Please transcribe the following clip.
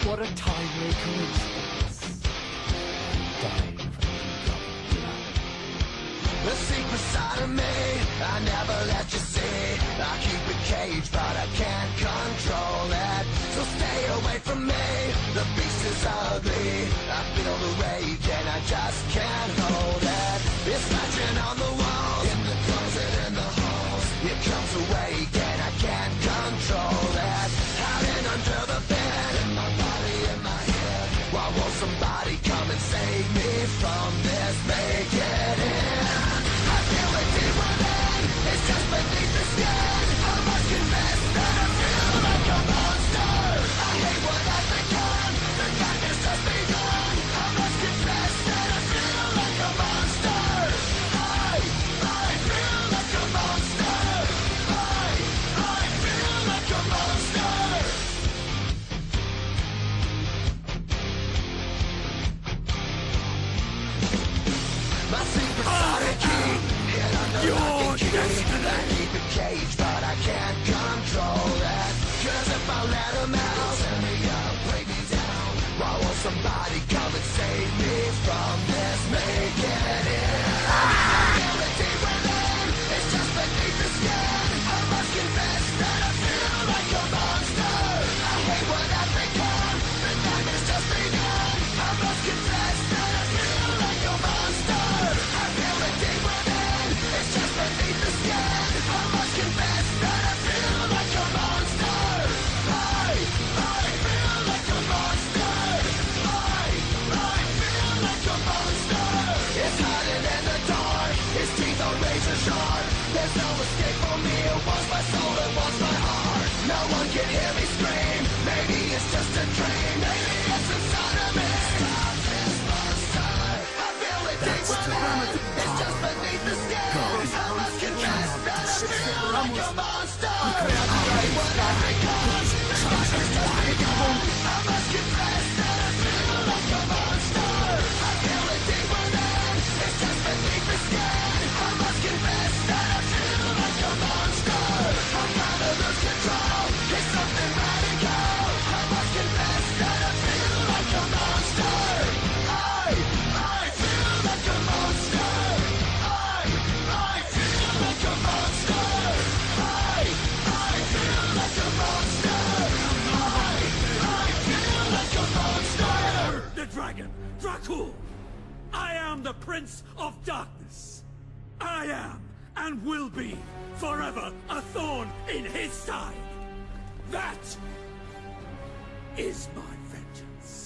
What a timely coincidence. Dying from blood. The secret side of me, I never let you see. I keep it caged, but I can't control it. So stay away from me, the beast is ugly. I feel the rage and I just can't hold it. It's scratching on the walls, in the closet, in the halls. It comes awake and I can't control it. Hiding under the bed, in my body, in my head. Why won't somebody come and save me from this? Make it in. I feel it deep within, it's just beneath the skin. I must confess that I feel like a monster. I hate what I've become, the darkness has begun. I must confess that I feel like a monster. I feel like a monster. I feel like a monster. My secret's hard to keep, hid under lock and key. I keep it caged, but I can't control it. 'Cause if I let them out, send me up, break me down. Why won't somebody come and save me from this? Make it in. I feel it deep within, it's just beneath the skin. I must confess that I feel like a monster. I hate what I've become, the nightmare's just begun. I must confess that I feel like a monster. I feel it deep within, it's just beneath the skin. I must confess that I feel like a monster. I feel like a monster. I feel like a monster. It's hiding in the dark, his teeth are razor sharp. There's no escape for me, it wants my soul, it wants my heart. No one can hear me scream, maybe it's just a dream. Maybe it's inside of me. Stop this monster. I feel it deep within, it's just beneath the skin. I must confess that I feel like a monster. I hate what I've become, the darkness just begun. I must confess that I feel like a monster. I feel it deep within, it's just beneath the skin. I must confess that I feel like a monster. I'm gonna lose control, it's something radical. I must confess that I feel like a monster. I feel like a monster. I feel like a monster. I feel like a monster. I feel like a monster. The dragon, Dracul! I am the Prince of Darkness. I am, and will be, forever a thorn in his side. That is my vengeance.